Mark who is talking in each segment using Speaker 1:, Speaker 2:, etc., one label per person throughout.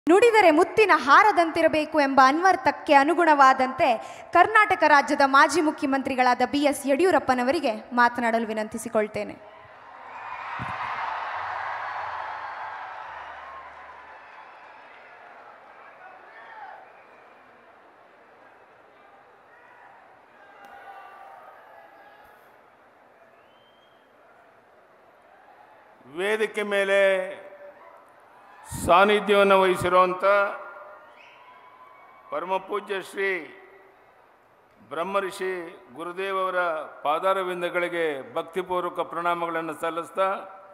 Speaker 1: ನುಡಿದರೆ ಮುತ್ತಿನ ಹಾರದಂತಿರಬೇಕು ಎಂಬ ಅನ್ವರ್ಥಕ್ಕೆ ಅನುಗುಣವಾದಂತೆ ಕರ್ನಾಟಕ ರಾಜ್ಯದ ಮಾಜಿ ಮುಖ್ಯಮಂತ್ರಿಗಳಾದ ಬಿಎಸ್ ಯಡಿಯೂರಪ್ಪನವರಿಗೆ ಮಾತನಾಡಲು ವಿನಂತಿಸಿಕೊಳ್ಳುತ್ತೇನೆ.
Speaker 2: ವೇದಿಕೆ ಮೇಲೆ ಸಾನ್ನಿಧ್ಯವನ್ನು ವಹಿಸಿರುವಂಥ ಪರಮಪೂಜ್ಯ ಶ್ರೀ ಬ್ರಹ್ಮರ್ಷಿ ಗುರುದೇವರ ಪಾದಾರವಿಂದಗಳಿಗೆ ಭಕ್ತಿಪೂರ್ವಕ ಪ್ರಣಾಮಗಳನ್ನು ಸಲ್ಲಿಸ್ತಾ,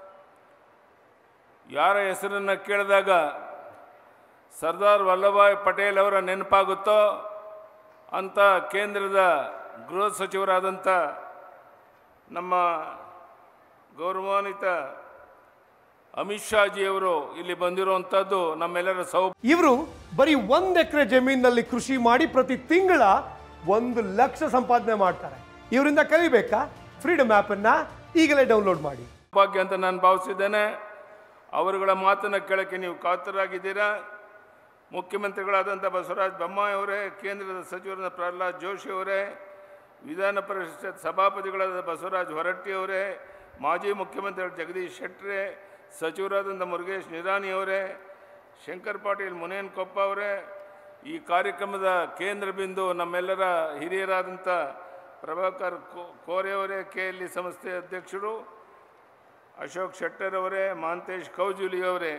Speaker 2: ಯಾರ ಹೆಸರನ್ನು ಕೇಳಿದಾಗ ಸರ್ದಾರ್ ವಲ್ಲಭಭಾಯ್ ಪಟೇಲ್ ಅವರ ನೆನಪಾಗುತ್ತೋ ಅಂಥ ಕೇಂದ್ರದ ಗೃಹ ಸಚಿವರಾದಂಥ ನಮ್ಮ ಗೌರವಾನ್ವಿತ ಅಮಿತ್ ಶಾ ಜಿಯವರು ಇಲ್ಲಿ ಬಂದಿರುವಂಥದ್ದು ನಮ್ಮೆಲ್ಲರ
Speaker 3: ಇವರು ಬರೀ 1 ಎಕರೆ ಜಮೀನಿನಲ್ಲಿ ಕೃಷಿ ಮಾಡಿ ಪ್ರತಿ ತಿಂಗಳ 1 ಲಕ್ಷ ಸಂಪಾದನೆ ಮಾಡ್ತಾರೆ. ಇವರಿಂದ ಕಲಿಬೇಕಾ? ಫ್ರೀಡಮ್ ಆ್ಯಪ್ ಅನ್ನ ಈಗಲೇ ಡೌನ್ಲೋಡ್ ಮಾಡಿ.
Speaker 2: ಭಾಗ್ಯ ಅಂತ ನಾನು ಭಾವಿಸಿದ್ದೇನೆ. ಅವರುಗಳ ಮಾತನ್ನು ಕೇಳಕ್ಕೆ ನೀವು ಕಾತರಾಗಿದ್ದೀರಾ. ಮುಖ್ಯಮಂತ್ರಿಗಳಾದಂಥ ಬಸವರಾಜ ಬೊಮ್ಮಾಯಿ ಅವರೇ, ಕೇಂದ್ರದ ಸಚಿವರಾದ ಪ್ರಹ್ಲಾದ್ ಜೋಶಿ ಅವರೇ, ವಿಧಾನ ಪರಿಷತ್ ಸಭಾಪತಿಗಳಾದ ಬಸವರಾಜ ಹೊರಟ್ಟಿ ಅವರೇ, ಮಾಜಿ ಮುಖ್ಯಮಂತ್ರಿ ಜಗದೀಶ್ ಶೆಟ್ಟರೆ, ಸಚಿವರಾದಂಥ ಮುರುಗೇಶ್ ನಿರಾಣಿ ಅವರೇ, ಶಂಕರ್ ಪಾಟೀಲ್ ಮುನೇನಕೊಪ್ಪ ಅವರೇ, ಈ ಕಾರ್ಯಕ್ರಮದ ಕೇಂದ್ರ ಬಿಂದು ನಮ್ಮೆಲ್ಲರ ಹಿರಿಯರಾದಂಥ ಪ್ರಭಾಕರ್ ಕೋರೆ ಅವರೇ, KLE ಸಂಸ್ಥೆ ಅಧ್ಯಕ್ಷರು, ಅಶೋಕ್ ಶೆಟ್ಟರ್ ಅವರೇ, ಮಹಾಂತೇಶ್ ಕೌಜುಲಿ ಅವರೇ,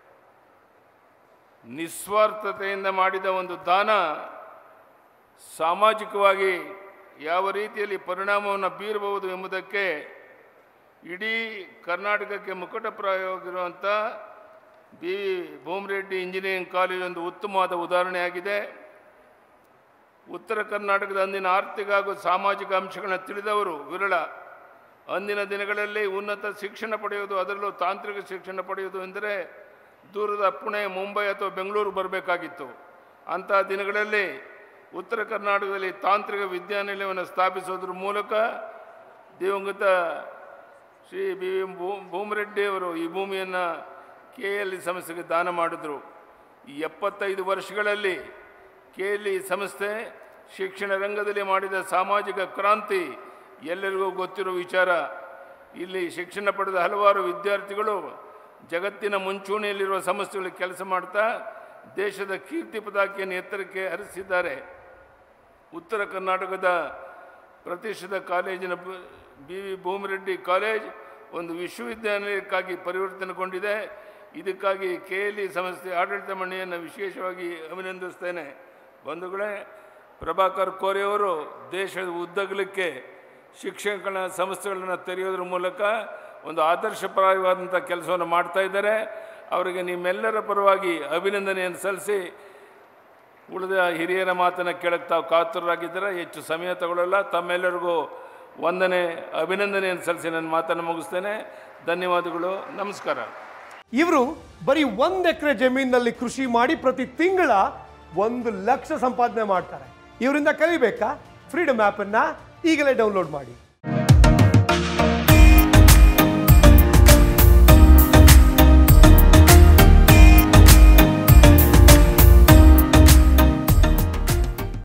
Speaker 2: ನಿಸ್ವಾರ್ಥತೆಯಿಂದ ಮಾಡಿದ ಒಂದು ದಾನ ಸಾಮಾಜಿಕವಾಗಿ ಯಾವ ರೀತಿಯಲ್ಲಿ ಪರಿಣಾಮವನ್ನು ಬೀರಬಹುದು ಎಂಬುದಕ್ಕೆ ಇಡೀ ಕರ್ನಾಟಕಕ್ಕೆ ಮುಕುಟಪ್ರಾಯವಾಗಿರುವಂಥ ಭೂಮರೆಡ್ಡಿ ಇಂಜಿನಿಯರಿಂಗ್ ಕಾಲೇಜ್ ಒಂದು ಉತ್ತಮವಾದ ಉದಾಹರಣೆಯಾಗಿದೆ. ಉತ್ತರ ಕರ್ನಾಟಕದ ಅಂದಿನ ಆರ್ಥಿಕ ಹಾಗೂ ಸಾಮಾಜಿಕ ಅಂಶಗಳನ್ನು ತಿಳಿದವರು ವಿರಳ. ಅಂದಿನ ದಿನಗಳಲ್ಲಿ ಉನ್ನತ ಶಿಕ್ಷಣ ಪಡೆಯುವುದು, ಅದರಲ್ಲೂ ತಾಂತ್ರಿಕ ಶಿಕ್ಷಣ ಪಡೆಯುವುದು ಎಂದರೆ ದೂರದ ಪುಣೆ, ಮುಂಬೈ ಅಥವಾ ಬೆಂಗಳೂರು ಬರಬೇಕಾಗಿತ್ತು. ಅಂಥ ದಿನಗಳಲ್ಲಿ ಉತ್ತರ ಕರ್ನಾಟಕದಲ್ಲಿ ತಾಂತ್ರಿಕ ವಿದ್ಯಾನಿಲಯವನ್ನು ಸ್ಥಾಪಿಸೋದ್ರ ಮೂಲಕ ದಿವಂಗತ ಶ್ರೀ ಭೂಮರೆಡ್ಡಿ ಅವರು ಈ ಭೂಮಿಯನ್ನು KLE ಸಂಸ್ಥೆಗೆ ದಾನ ಮಾಡಿದರು. ಈ 75 ವರ್ಷಗಳಲ್ಲಿ KLE ಸಂಸ್ಥೆ ಶಿಕ್ಷಣ ರಂಗದಲ್ಲಿ ಮಾಡಿದ ಸಾಮಾಜಿಕ ಕ್ರಾಂತಿ ಎಲ್ಲರಿಗೂ ಗೊತ್ತಿರುವ ವಿಚಾರ. ಇಲ್ಲಿ ಶಿಕ್ಷಣ ಪಡೆದ ಹಲವಾರು ವಿದ್ಯಾರ್ಥಿಗಳು ಜಗತ್ತಿನ ಮುಂಚೂಣಿಯಲ್ಲಿರುವ ಸಂಸ್ಥೆಗಳಿಗೆ ಕೆಲಸ ಮಾಡ್ತಾ ದೇಶದ ಕೀರ್ತಿ ಪತಾಕೆಯನ್ನು ಎತ್ತರಕ್ಕೆ ಹರಿಸಿದ್ದಾರೆ. ಉತ್ತರ ಕರ್ನಾಟಕದ ಪ್ರತಿಷ್ಠಿತ ಕಾಲೇಜಿನ ಭೂಮರೆಡ್ಡಿ ಕಾಲೇಜ್ ಒಂದು ವಿಶ್ವವಿದ್ಯಾನಿಲಯಕ್ಕಾಗಿ ಪರಿವರ್ತನೆಗೊಂಡಿದೆ. ಇದಕ್ಕಾಗಿ KLE ಸಂಸ್ಥೆ ಆಡಳಿತ ಮಂಡಳಿಯನ್ನು ವಿಶೇಷವಾಗಿ ಅಭಿನಂದಿಸ್ತೇನೆ. ಬಂಧುಗಳೇ, ಪ್ರಭಾಕರ್ ಕೋರೆ ಅವರು ದೇಶದ ಉದ್ದಗಲಕ್ಕೆ ಶಿಕ್ಷಣ ಸಂಸ್ಥೆಗಳನ್ನು ತೆರೆಯೋದ್ರ ಮೂಲಕ ಒಂದು ಆದರ್ಶಪ್ರಾಯವಾದಂಥ ಕೆಲಸವನ್ನು ಮಾಡ್ತಾ ಇದ್ದಾರೆ. ಅವರಿಗೆ ನಿಮ್ಮೆಲ್ಲರ ಪರವಾಗಿ ಅಭಿನಂದನೆಯನ್ನು ಸಲ್ಲಿಸಿ, ಉಳಿದ ಹಿರಿಯರ ಮಾತನ್ನು ಕೇಳಕ್ಕೆ ತಾವು ಕಾತುರರಾಗಿದ್ದರೆ ಹೆಚ್ಚು ಸಮಯ ತಗೊಳ್ಳಲ್ಲ. ತಮ್ಮೆಲ್ಲರಿಗೂ ವಂದನೆ, ಅಭಿನಂದನೆಯನ್ನು ಸಲ್ಲಿಸಿ ನನ್ನ ಮಾತನ್ನು ಮುಗಿಸ್ತೇನೆ. ಧನ್ಯವಾದಗಳು, ನಮಸ್ಕಾರ.
Speaker 3: ಇವರು ಬರೀ 1 ಎಕರೆ ಜಮೀನಿನಲ್ಲಿ ಕೃಷಿ ಮಾಡಿ ಪ್ರತಿ ತಿಂಗಳ 1 ಲಕ್ಷ ಸಂಪಾದನೆ ಮಾಡ್ತಾರೆ. ಇವರಿಂದ ಕಲಿಬೇಕಾ? ಫ್ರೀಡಮ್ ಆ್ಯಪ್ ಅನ್ನ ಈಗಲೇ ಡೌನ್ಲೋಡ್ ಮಾಡಿ.